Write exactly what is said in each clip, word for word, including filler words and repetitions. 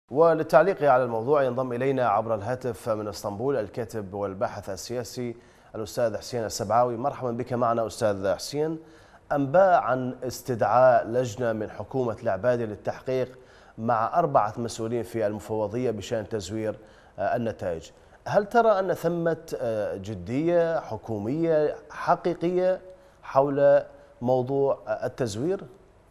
وللتعليق على الموضوع ينضم إلينا عبر الهاتف من اسطنبول الكاتب والباحث السياسي الأستاذ حسين السبعاوي. مرحبا بك معنا أستاذ حسين. أنباء عن استدعاء لجنة من حكومة العبادي للتحقيق مع أربعة مسؤولين في المفوضية بشأن تزوير النتائج، هل ترى أن ثمة جدية حكومية حقيقية حول موضوع التزوير؟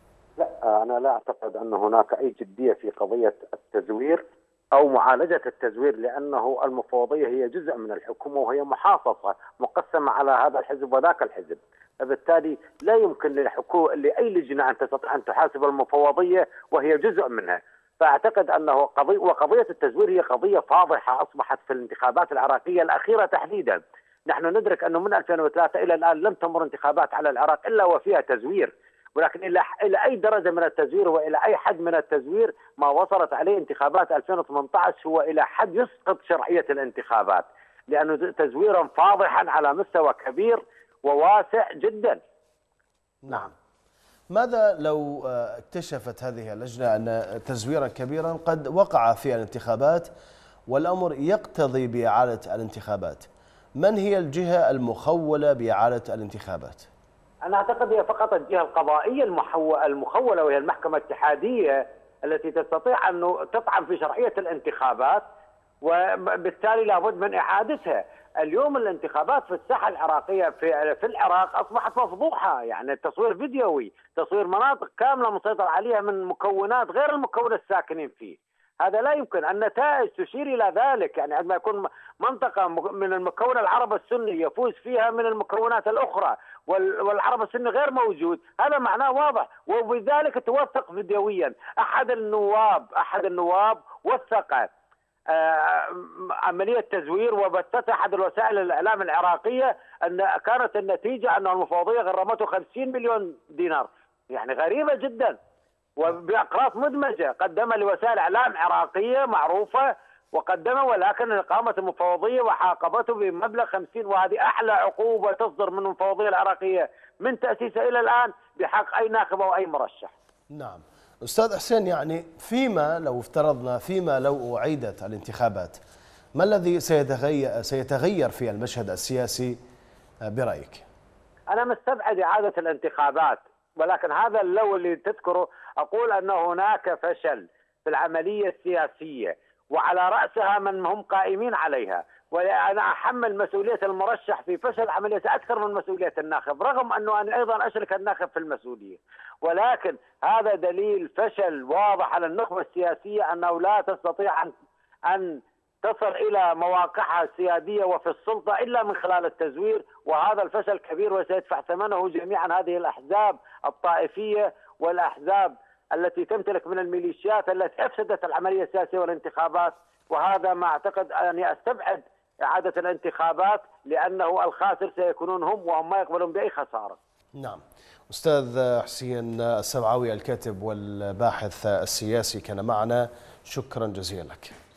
لا، أنا لا أعتقد أن هناك أي جدية في قضية التزوير أو معالجة التزوير، لأنه المفوضية هي جزء من الحكومة وهي محافظة مقسمة على هذا الحزب وذاك الحزب، فبالتالي لا يمكن للحكومة لأي لجنة أن تستطيع أن تحاسب المفوضية وهي جزء منها. فأعتقد أنه قضية وقضية التزوير هي قضية فاضحة أصبحت في الانتخابات العراقية الأخيرة تحديدا. نحن ندرك أنه من ألفين وثلاثة إلى الآن لم تمر انتخابات على العراق إلا وفيها تزوير، ولكن إلى إلى أي درجة من التزوير وإلى أي حد من التزوير ما وصلت عليه انتخابات ألفين وثمانية عشر هو إلى حد يسقط شرعية الانتخابات، لأنه تزويرا فاضحا على مستوى كبير وواسع جدا. نعم. ماذا لو اكتشفت هذه اللجنة أن تزويرا كبيرا قد وقع في الانتخابات والأمر يقتضي بإعادة الانتخابات؟ من هي الجهة المخولة بإعادة الانتخابات؟ أنا أعتقد هي فقط الجهة القضائية المخولة، وهي المحكمة الاتحادية التي تستطيع أن تطعن في شرعية الانتخابات، وبالتالي لابد من إعادتها. اليوم الانتخابات في الساحة العراقية في في العراق أصبحت مفضوحة، يعني تصوير فيديوي، تصوير مناطق كاملة مسيطر عليها من مكونات غير المكون الساكنين فيه. هذا لا يمكن. النتائج تشير إلى ذلك، يعني عندما يكون منطقة من المكون العرب السني يفوز فيها من المكونات الأخرى والعرب السني غير موجود، هذا معناه واضح، وبذلك توثق فيديويا. أحد النواب أحد النواب وثق عملية تزوير وبثتها أحد الوسائل الإعلام العراقية، أن كانت النتيجة أن المفوضية غرمته خمسين مليون دينار، يعني غريبة جدا، وبأقراص مدمجة قدمها لوسائل إعلام عراقية معروفة وقدمها، ولكن قامت المفوضية وعاقبته بمبلغ خمسين، وهذه أعلى عقوبة تصدر من المفوضية العراقية من تأسيسها إلى الآن بحق أي ناخب أو أي مرشح. نعم. أستاذ حسين، يعني فيما لو افترضنا فيما لو أعيدت الانتخابات، ما الذي سيتغير سيتغير في المشهد السياسي برأيك؟ أنا مستبعد إعادة الانتخابات، ولكن هذا لو اللي تذكره أقول أن هناك فشل في العملية السياسية وعلى رأسها من هم قائمين عليها، وأنا أحمل مسؤولية المرشح في فشل العملية أكثر من مسؤولية الناخب، رغم أنه أنا أيضا أشرك الناخب في المسؤولية، ولكن هذا دليل فشل واضح على النخبة السياسية أنه لا تستطيع أن أن تصل إلى مواقعها السيادية وفي السلطة إلا من خلال التزوير، وهذا الفشل كبير وسيدفع ثمنه جميعا هذه الأحزاب الطائفية والأحزاب التي تمتلك من الميليشيات التي أفسدت العملية السياسية والانتخابات. وهذا ما أعتقد أني أستبعد إعادة الانتخابات، لأنه الخاسر سيكونون هم، وهم ما يقبلون بأي خسارة. نعم. أستاذ حسين السبعاوي الكاتب والباحث السياسي كان معنا، شكرا جزيلا لك.